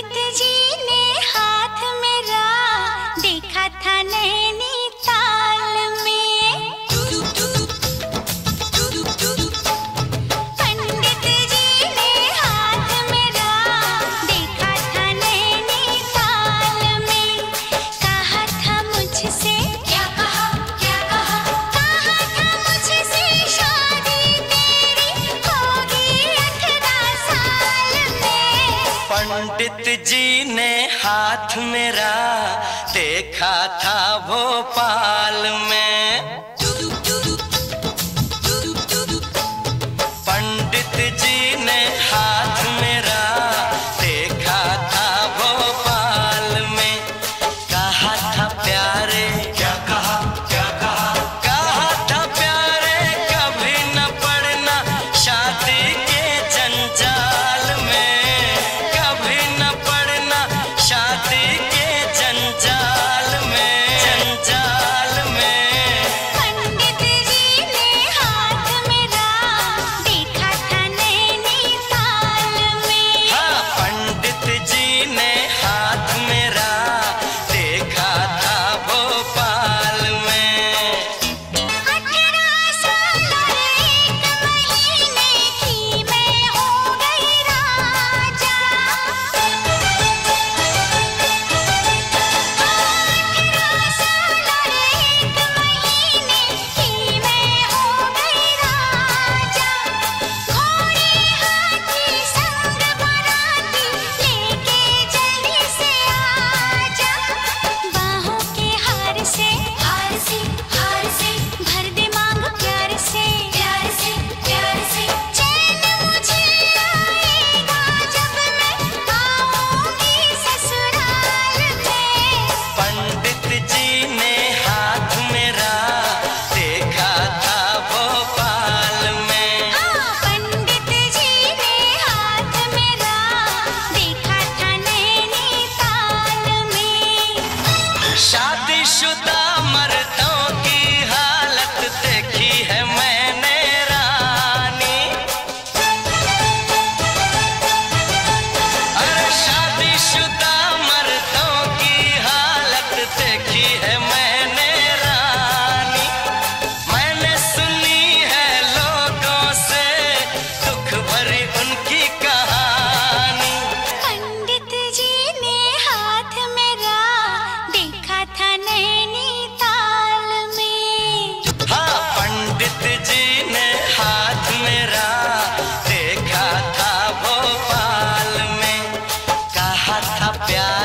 पंडित जी ने हाथ मेरा देखा था नैनीताल में। पंडित जी ने हाथ मेरा देखा था नैनीताल में। कहा था मुझसे, क्या कहा कहा था मुझसे शादी तेरी होगी 18 साल में। पंडित जी ने हाथ मेरा देखा था भोपाल में। पंडित जी ने हाथ मेरा देखा था भोपाल में। कहा था प्यारे, क्या कहा कहा था प्यारे, कभी न पड़ना शादी के जंजाल में, कभी न पड़ना शादी के जंजाल में, जंजाल में। पंडित जी ने हाथ मेरा देखा था नैनीताल में। हाँ, पंडित जी ने हाथ मेरा देखा था भोपाल में। 18 साल 1 महीने की मैं हो गई राजा। 18 साल 1 महीने की मैं हो गई राजा। घोड़े हाथी संग बराती लेके जल्दी से आजा। बाहों के हार से भर दे मांग प्यार से चैन मुझे आएगा जब मैं आऊंगी ससुराल में। पंडित जी ने हाथ मेरा देखा था भोपाल में। हाँ, पंडित जी ने हाथ मेरा देखा था नैनीताल में। शादीशुदा मर्दों की हालत देखी है मैंने रानी। अरे शादीशुदा मर्दों की हालत देखी है मैंने रानी। मैंने सुनी है लोगों से दुख भरी उनकी कहानी। पंडित जी ने हाथ मेरा देखा था नैनीताल में। हाँ, पंडित जी ने हाथ मेरा देखा था भोपाल में। कहा था प्यार